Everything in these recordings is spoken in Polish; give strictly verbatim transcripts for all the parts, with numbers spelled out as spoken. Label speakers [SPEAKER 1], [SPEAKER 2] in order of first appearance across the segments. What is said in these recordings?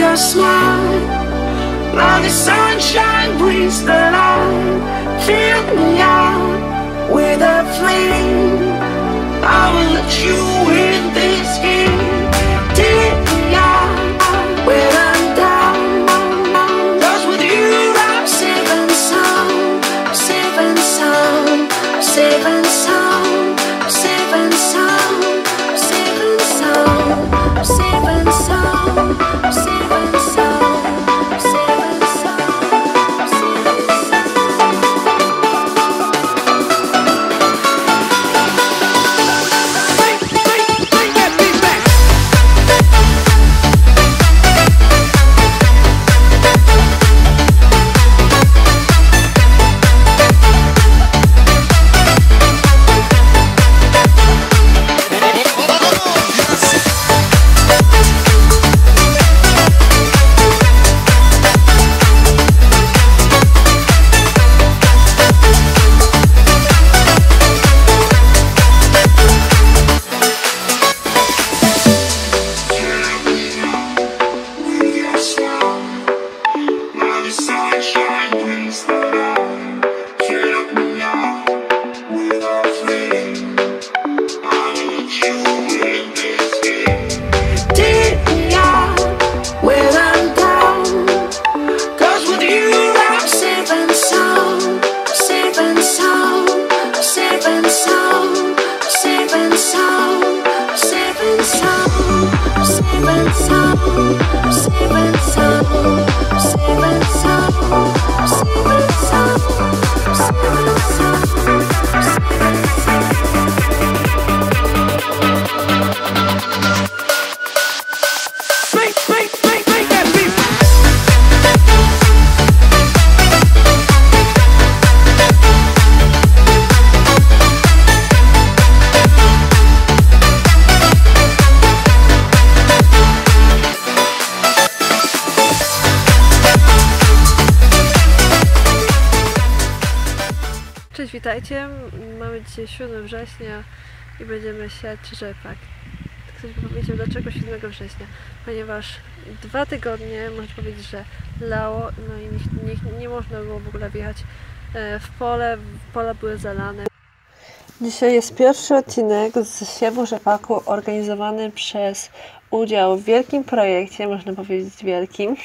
[SPEAKER 1] your smile, like the sunshine brings the light. Fill me out with a flame, I will let you in this game. Take me out when I'm down, 'cause with you I'm safe and sound, safe and sound, safe and sound, safe and sound, safe and sound, safe and sound, safe and sound, safe and sound.
[SPEAKER 2] Cześć, witajcie. Mamy dzisiaj siódmego września i będziemy siać rzepak. Ktoś by powiedział, dlaczego siódmego września? Ponieważ dwa tygodnie, można powiedzieć, że lało, no i nie, nie, nie można było w ogóle wjechać w pole, pola były zalane. Dzisiaj jest pierwszy odcinek z siewu rzepaku organizowany przez udział w wielkim projekcie, można powiedzieć wielkim,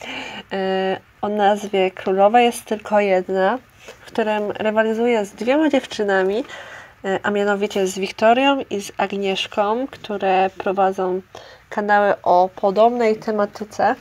[SPEAKER 2] o nazwie Królowa jest tylko jedna, w którym rywalizuję z dwiema dziewczynami, a mianowicie z Wiktorią i z Agnieszką, które prowadzą kanały o podobnej tematyce.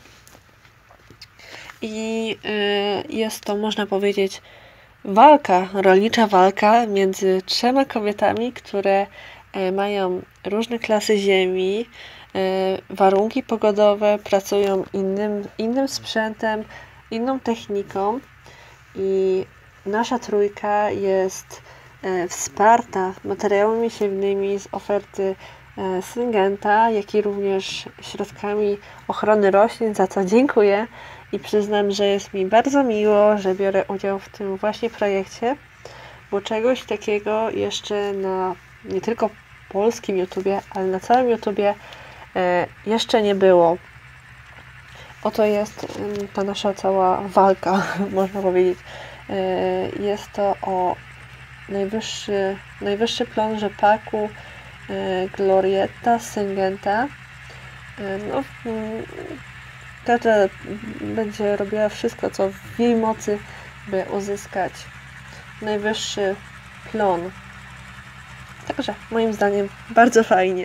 [SPEAKER 2] I jest to, można powiedzieć, walka, rolnicza walka między trzema kobietami, które mają różne klasy ziemi, warunki pogodowe, pracują innym, innym sprzętem, inną techniką i nasza trójka jest wsparta materiałami siewnymi z oferty Syngenta, jak i również środkami ochrony roślin, za co dziękuję i przyznam, że jest mi bardzo miło, że biorę udział w tym właśnie projekcie, bo czegoś takiego jeszcze na nie tylko polskim YouTubie, ale na całym YouTubie jeszcze nie było. Oto jest ta nasza cała walka, można powiedzieć. Jest to o najwyższy, najwyższy plon rzepaku Glorietta Syngenta. No, każda będzie robiła wszystko, co w jej mocy, by uzyskać najwyższy plon. Także moim zdaniem bardzo fajnie.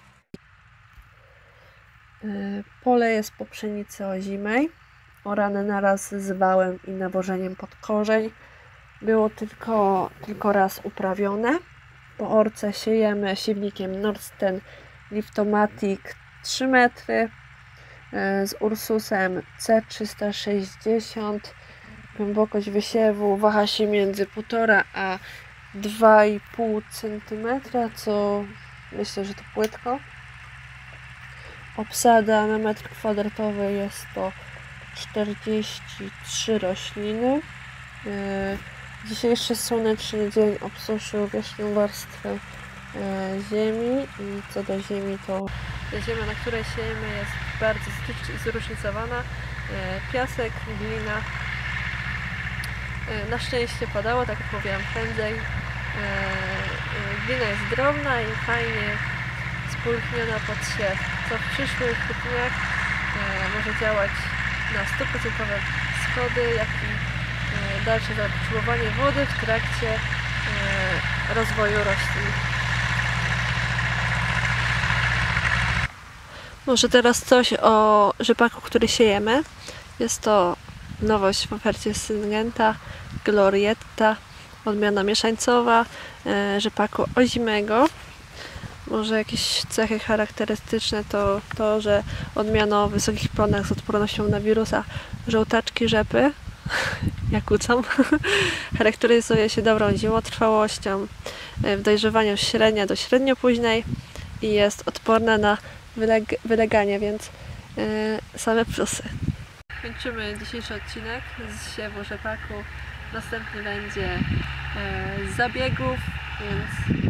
[SPEAKER 2] Pole jest po pszenicy ozimej, orane naraz z wałem i nawożeniem pod korzeń. Było tylko, tylko raz uprawione. Po orce siejemy siewnikiem Nordsten Liftomatic trzy metry z Ursusem C trzysta sześćdziesiąt. Głębokość wysiewu waha się między półtora a dwa i pół centymetra, co myślę, że to płytko. Obsada na metr kwadratowy jest to czterdzieści trzy rośliny. Dzisiejszy słoneczny dzień obsuszył wierzchnią warstwę ziemi i co do ziemi, to ziemia, na której siejemy, jest bardzo zróżnicowana. Piasek, glina. Na szczęście padało, tak jak mówiłam, prędzej. Glina jest drobna i fajnie spulchniona pod siew, co w przyszłych dniach może działać na sto procent schody, jak i dalsze zapotrzebowanie wody w trakcie rozwoju roślin. Może teraz coś o rzepaku, który siejemy. Jest to nowość w ofercie Syngenta Glorietta, odmiana mieszańcowa rzepaku ozimego. Może jakieś cechy charakterystyczne to to, że odmiana o wysokich plonach z odpornością na wirusa żołtaczki rzepy, jak ucam, charakteryzuje się dobrą zimotrwałością, w dojrzewaniu średnia do średnio późnej i jest odporna na wyleg wyleganie, więc yy, same plusy. Kończymy dzisiejszy odcinek z siewu rzepaku. Następny będzie yy, z zabiegów, więc